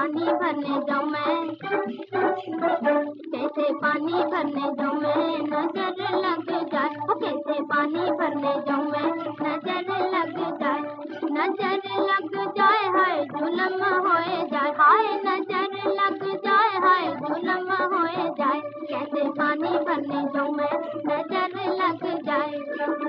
पानी भरने जाऊं मैं, कैसे पानी भरने जाऊं मैं, नजर लग जाए। कैसे पानी भरने जाऊं मैं, नजर लग जाए, नजर लग जाए, हाय जुल्म होए जाए, हाय नजर लग जाए, हाय जुल्म होए जाए। कैसे पानी भरने जाऊं मैं, नजर लग जाए।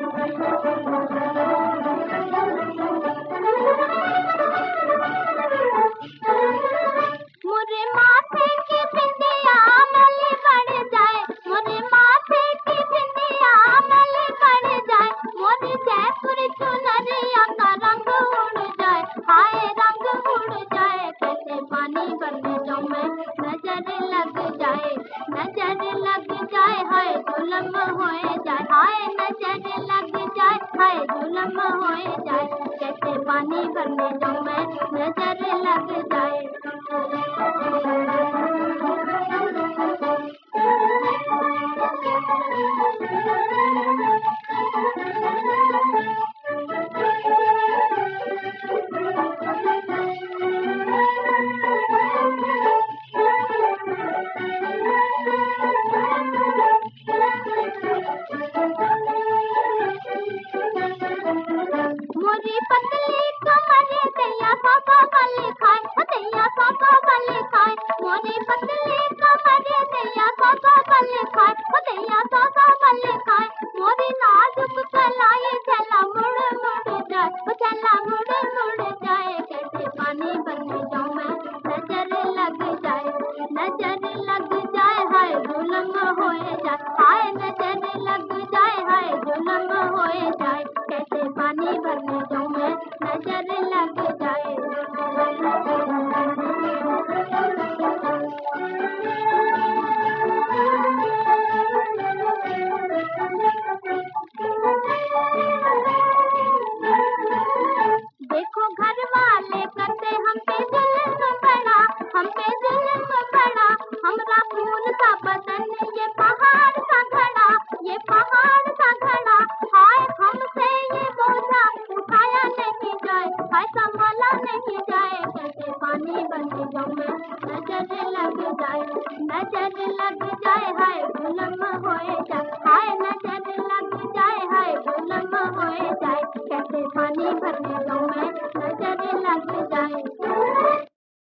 मुझे माथे की बिंदिया मल पड़ जाए, मुझे माथे की बिंदिया मल पड़ जाए, मोरी जयपुर चुनरिया का रंग उड़ जाए, हाय रंग उड़ जाए। कैसे पानी भरने जाऊं मैं, नजर लग जाए, नजर लग जाए, हाय जुल्म होए जाए, हाय नजर लग जाए, हाय जुल्म होए जाए। कैसे पानी भरने जाऊं मैं, नजर लग जाए। मोरी पतली कमर दैया साका बल खाए, दैया साका बल खाए, मोरी पतली कमर दैया साका बल खाए, दैया साका बल खाए, मोरी नाजुक कलाई चला मुड़ मुड़ जाए, चला मुड़ मुड़ जाए। कैसे पानी भरने जाऊं मैं, नजर लग जाए, नजर लग जाए, हाय जुल्म होए जाए, हाय नजर लग जाए, हाय जुल्म होए जाए। कैसे पानी भरने जाऊं मैं, नजर लग जाए। देखो घर वाले करते हम पे जुल्म बड़ा, हम पे जुल्म बड़ा, हमरा खून का बदन ये पहाड़ सा खड़ा, ये पहाड़ सा खड़ा, हाय हमसे ये बोझा उठाया नहीं जाए, हाय संभाला नहीं जाए। कैसे पानी भरने जाऊं मैं, नजर लग जाए, नजर लग जाए, हाय जुल्म होए जाए, हाय नजर लग जाए, हाय जुल्म होए जाए। कैसे पानी भरने जाऊं